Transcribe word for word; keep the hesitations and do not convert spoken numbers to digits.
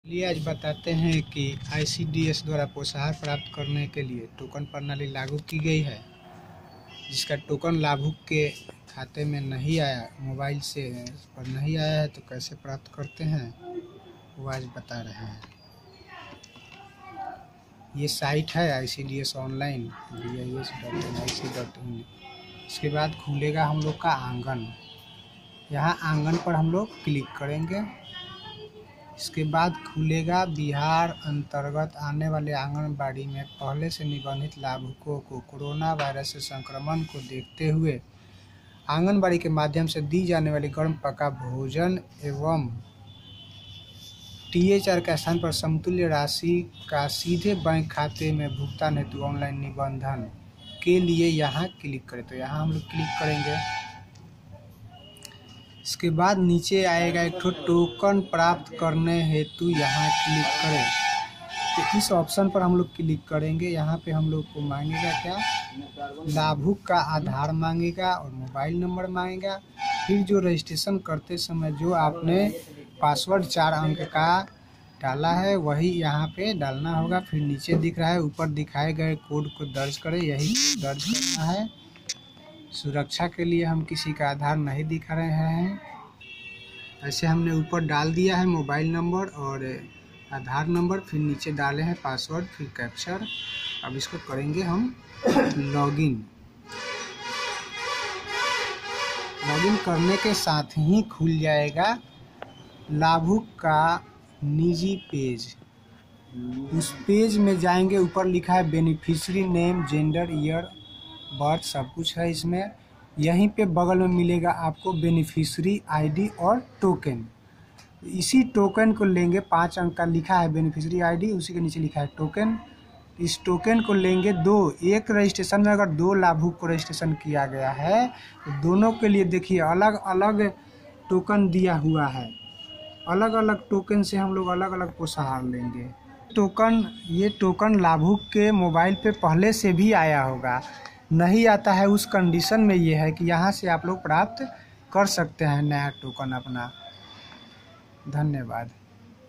चलिए आज बताते हैं कि आई सी डी एस द्वारा पोषाहार प्राप्त करने के लिए टोकन प्रणाली लागू की गई है। जिसका टोकन लाभुक के खाते में नहीं आया, मोबाइल से पर नहीं आया है, तो कैसे प्राप्त करते हैं वो आज बता रहे हैं। ये साइट है I C D S online B I S dot N I C dot in. इसके बाद खुलेगा हम लोग का आंगन। यहाँ आंगन पर हम लोग क्लिक करेंगे। इसके बाद खुलेगा बिहार अंतर्गत आने वाले आंगनबाड़ी में पहले से निबंधित लाभुकों को कोरोना वायरस से संक्रमण को देखते हुए आंगनबाड़ी के माध्यम से दी जाने वाली गर्म पका भोजन एवं टी एच आर के स्थान पर समतुल्य राशि का सीधे बैंक खाते में भुगतान हेतु ऑनलाइन निबंधन के लिए यहाँ क्लिक करें। तो यहाँ हम लोग क्लिक करेंगे। इसके बाद नीचे आएगा एक ठो टोकन प्राप्त करने हेतु यहाँ क्लिक करें। तो इस ऑप्शन पर हम लोग क्लिक करेंगे। यहाँ पे हम लोग को मांगेगा क्या, लाभुक का आधार मांगेगा और मोबाइल नंबर मांगेगा। फिर जो रजिस्ट्रेशन करते समय जो आपने पासवर्ड चार अंक का डाला है वही यहाँ पे डालना होगा। फिर नीचे दिख रहा है, ऊपर दिखाए गए कोड को दर्ज करें, यही दर्ज करना है। सुरक्षा के लिए हम किसी का आधार नहीं दिखा रहे हैं। ऐसे हमने ऊपर डाल दिया है मोबाइल नंबर और आधार नंबर, फिर नीचे डाले हैं पासवर्ड, फिर कैप्चर। अब इसको करेंगे हम लॉगिन। लॉगिन करने के साथ ही खुल जाएगा लाभुक का निजी पेज। उस पेज में जाएंगे, ऊपर लिखा है beneficiary name, gender, year birth, सब कुछ है इसमें। यहीं पे बगल में मिलेगा आपको बेनिफिशियरी आईडी और टोकन। इसी टोकन को लेंगे, पाँच अंक का लिखा है बेनिफिशियरी आईडी, उसी के नीचे लिखा है टोकन। इस टोकन को लेंगे दो, एक रजिस्ट्रेशन में अगर दो लाभुक को रजिस्ट्रेशन किया गया है तो दोनों के लिए देखिए अलग अलग टोकन दिया हुआ है। अलग अलग टोकन से हम लोग अलग अलग पोषाहार लेंगे। टोकन ये टोकन लाभुक के मोबाइल पे पहले से भी आया होगा, नहीं आता है उस कंडीशन में ये है कि यहाँ से आप लोग प्राप्त कर सकते हैं नया टोकन अपना। धन्यवाद।